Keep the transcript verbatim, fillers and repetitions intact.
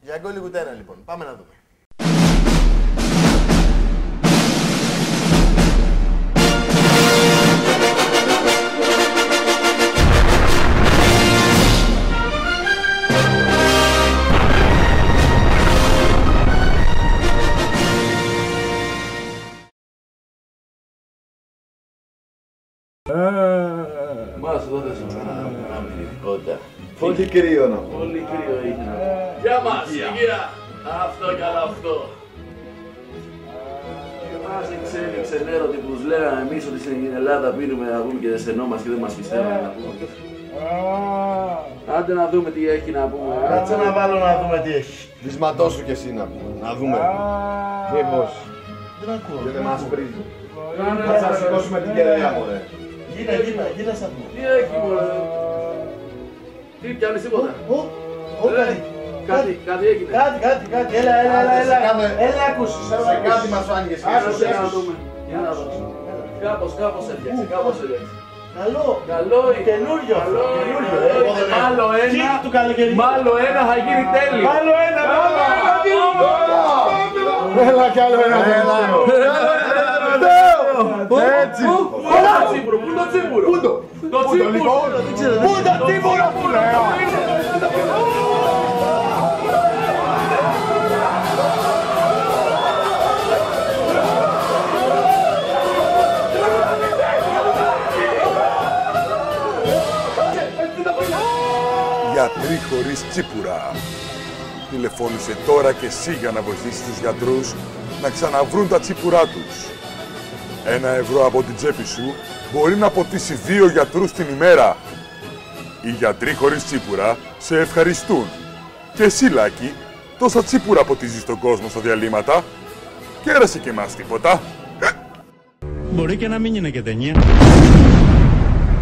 Για γκολ Γουτένα λοιπόν. Πάμε να δούμε. Μας δώτε σε μένα αμυντικότητα. Πολύ κρύο να πω. Πολύ κρύο είναι. Γεια μας, υγεία. Αυτό κι άλλο αυτό. Και μας εξέλιξε έρωτη που τους λέγαμε εμείς ότι στην Ελλάδα πίνουμε να πούμε και δεν στενόμαστε και δεν μας πιστεύουμε να πούμε. Άντε να δούμε τι έχει να πούμε. Κάτσε να βάλω να δούμε τι έχει. Βυσματώσου κι εσύ να πούμε. Να δούμε. Μήπως. Δεν ακούω. Και δεν μας πρίζει. Θα σας σηκώσουμε την κεραία μωρέ. Γύρνα, γύρνα, γύρνα σαν μου. Τι έχει μωρέ. Τι πιάνεις τίποτα. Ω, ω, κάτι. Κάτι, κάτι έγινε. Κάτι, κάτι, κάτι. Έλα, έλα, έλα, έλα. Έλα, ακούσεις. Σε κάτι μας φάνηκες. Άσοσε να δούμε. Για να δώσω. Κάπως, κάπως έφτιαξε, κάπως έφτιαξε. Καλό. Καλό είναι. Καινούριο. Καλό Καινούριο. είναι. Μάλλο ένα. Κοίτα του καλοκαιριού. Μάλλο ένα θα γίνει τέλειο. Άλλο ένα. Έλα κι άλλο ένα. Έτσι. Πού είναι το τσίπουρο, πού είναι το τσίπουρο. Πού το. Το τσίπουρο. Πού είναι το τσίπουρο που λέω. Γιατροί χωρίς τσίπουρα. Τηλεφώνησε τώρα και εσύ για να βοηθήσεις τους γιατρούς να ξαναβρούν τα τσίπουρά τους. Ένα ευρώ από την τσέπη σου μπορεί να ποτίσει δύο γιατρούς την ημέρα. Οι γιατροί χωρίς τσίπουρα σε ευχαριστούν. Και εσύ, Λάκη, τόσα τσίπουρα ποτίζεις στον κόσμο στα διαλύματα. Κέρασε και εμάς τίποτα. Μπορεί και να μην είναι και ταινία.